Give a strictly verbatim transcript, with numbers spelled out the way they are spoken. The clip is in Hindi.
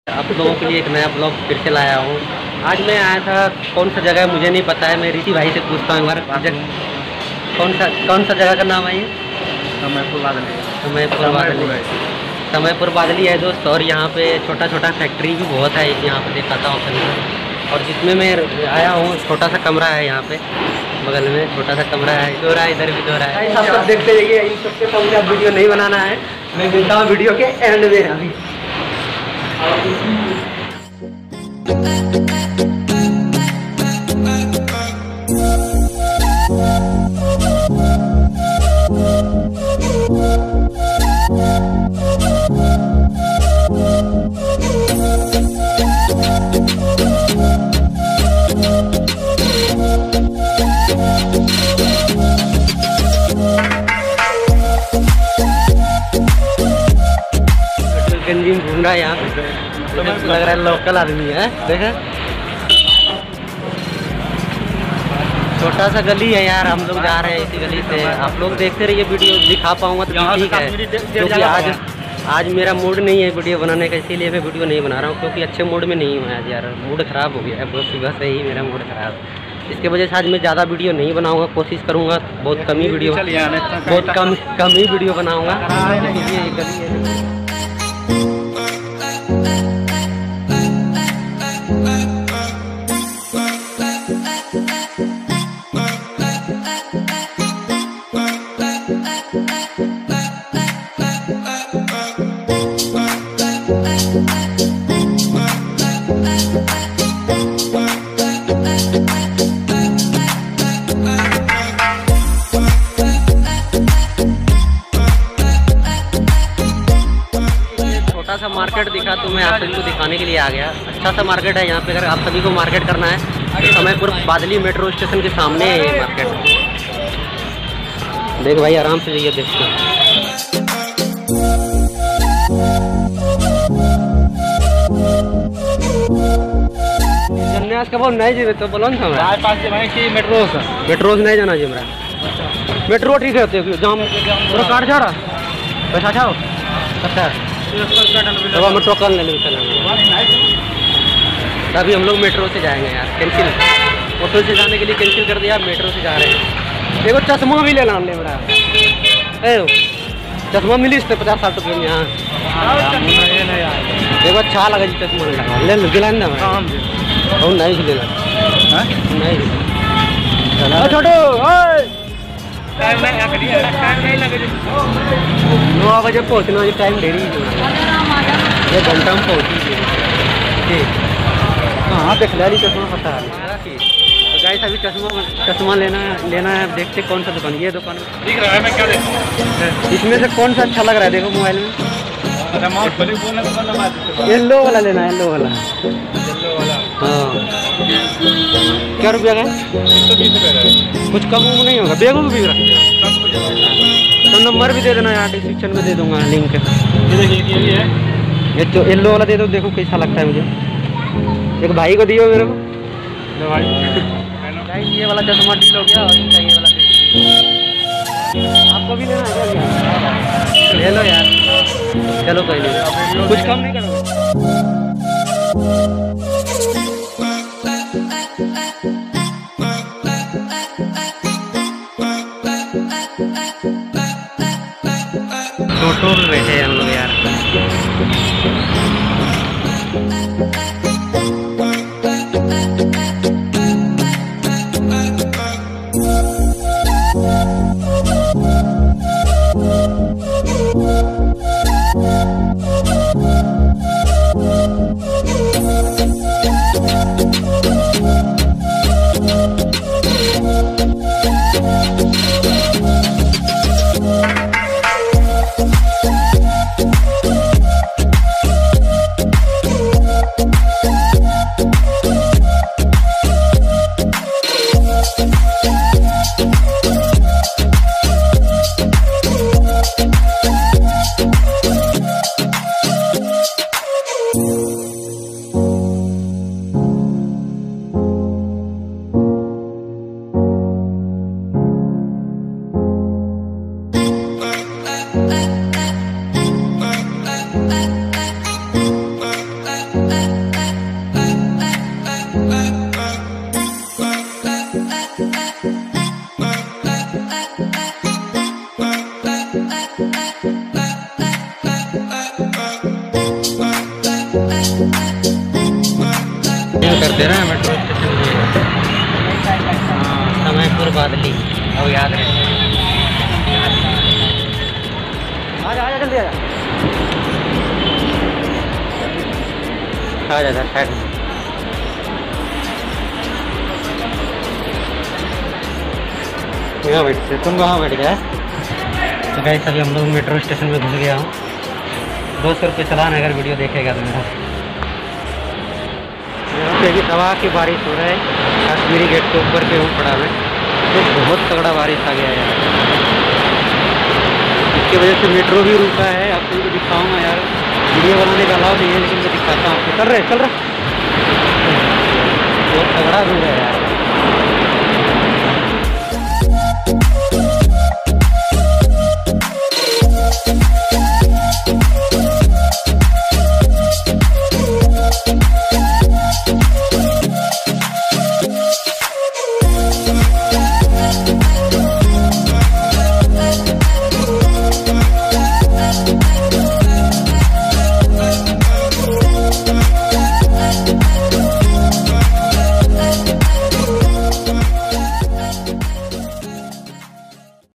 आप लोगों के लिए एक नया ब्लॉग फिर से लाया हूँ। आज मैं आया था, कौन सा जगह मुझे नहीं पता है, मैं ऋषि भाई से पूछता हूँ एक बार। कौन सा कौन सा जगह का नाम है ये? समयपुर बादली। समयपुर बादली। समयपुर बादली है दोस्त। और यहाँ पे छोटा छोटा फैक्ट्री भी बहुत है, यहाँ पे देखा था ऑप्शन में। और जिसमें मैं आया हूँ छोटा सा कमरा है, यहाँ पे बगल में छोटा सा कमरा है, दो रहा है, इधर भी दो रहा है। सब सब देखते रहिए, इन सबके सामने आप वीडियो नहीं बनाना है, मैं मिलता हूँ वीडियो के एंड में अभी। गंजी घूम रहा है यहाँ पे, लग रहा है लोकल आदमी है। देखे छोटा सा गली है यार, हम लोग जा रहे हैं इसी गली से। आप लोग देखते रहिए, वीडियो दिखा पाऊंगा तो ठीक है, क्योंकि आज आज मेरा मूड नहीं है वीडियो बनाने का, इसीलिए मैं वीडियो नहीं बना रहा हूँ, क्योंकि अच्छे मूड में नहीं हूँ आज यार। मूड ख़राब हो गया है, बहुत सुबह से ही मेरा मूड ख़राब, इसके वजह से आज मैं ज़्यादा वीडियो नहीं बनाऊँगा। कोशिश करूँगा बहुत कम ही वीडियो बहुत कम कम ही वीडियो बनाऊँगा। ये गली है। छोटा सा मार्केट दिखा तो मैं आप सभी को दिखाने के लिए आ गया। अच्छा सा मार्केट है यहाँ पे, अगर आप सभी को मार्केट करना है तो समयपुर बादली मेट्रो स्टेशन के सामने है ये मार्केट। देख भाई आराम से जाइए, देखते हैं। कब नहीं जी तो बोलो ना मेट्रो मेट्रो नहीं जाना जी मेरा। मेट्रो ठीक है जाम पूरा काट जा रहा पैसा छाओ अच्छा तो मेट्रो कर ले अभी हम लोग मेट्रो से जाएंगे यार। कैंसिल, ऑटो से जाने के लिए कैंसिल कर दिया, मेट्रो से जा रहे हैं। देखो चश्मा भी लेना हमने मेरा, चश्मा मिली इससे पचास साठ रुपये में यहाँ। देखो अच्छा लगा जी चश्मा लगा ले लो दिला ना नहीं लेना नहीं छोटो नौ बजे पहुँचना, टाइम डेरी एक घंटा में पहुँची ठीक। हाँ देख लिया चश्मा पता है तो गाइस, अभी चश्मा चश्मा लेना लेना है। देखते कौन सा दुकान, ये दुकान दिख रहा है। मैं क्या देखूं इसमें से कौन सा अच्छा लग रहा है? देखो मोबाइल में येलो वाला लेना है, येलो वाला। हाँ क्या रुपया का? कुछ कम उम नहीं होगा? बेगू भी रखते हैं तो नंबर भी दे देना यार, डिस्क्रिप्शन में दे दूंगा लिंक। ये तो येलो वाला दे दो, देखो कैसा लगता है मुझे। एक भाई को दियो मेरे को भाई। ये वाला चश्मा डील हो गया, और ये वाला आपको भी लेना है? ले लो यार, चलो कोई नहीं, कुछ कम नहीं करोगे? टोटो बैठे हैं हम लोग यार। कर दे रहा है मेट्रो स्टेशन में। हाँ, समयपुर बादली, अब याद रहे। आजा आजा जल्दी आजा, आ जा साइड में। यहाँ बैठ से तुम कहाँ बैठ गया? तो गाइस अभी हम लोग मेट्रो स्टेशन में घुस गया हूँ। दो सौ रुपये चलान अगर वीडियो देखेगा तो मेरा। यहाँ पे अभी दवा की बारिश हो रहा है, कश्मीरी गेट के ऊपर पे हूँ खड़ा मैं, तो बहुत तगड़ा बारिश आ गया है यार। इसकी वजह से मेट्रो भी रुका है। आपको भी दिखाऊंगा यार, वीडियो बनाने का अलाउ नहीं है लेकिन मैं दिखाता हूँ आपको। चल रहे चल रहा बहुत तगड़ा रुका है यार।